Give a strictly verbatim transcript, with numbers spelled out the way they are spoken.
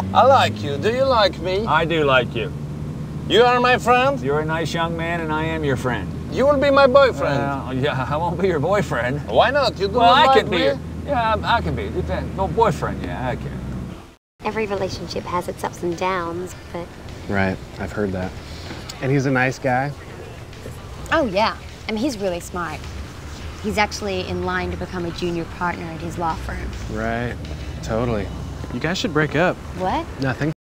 I like you. Do you like me? I do like you. You are my friend? You're a nice young man, and I am your friend. You will be my boyfriend. Uh, yeah, I won't be your boyfriend. Why not? You do well, not I like can be. me? Your, yeah, I, I can be. Depend. No boyfriend. Yeah, I can. Every relationship has its ups and downs, but... Right, I've heard that. And he's a nice guy? Oh, yeah. I mean, he's really smart. He's actually in line to become a junior partner at his law firm. Right, totally. You guys should break up. What? Nothing.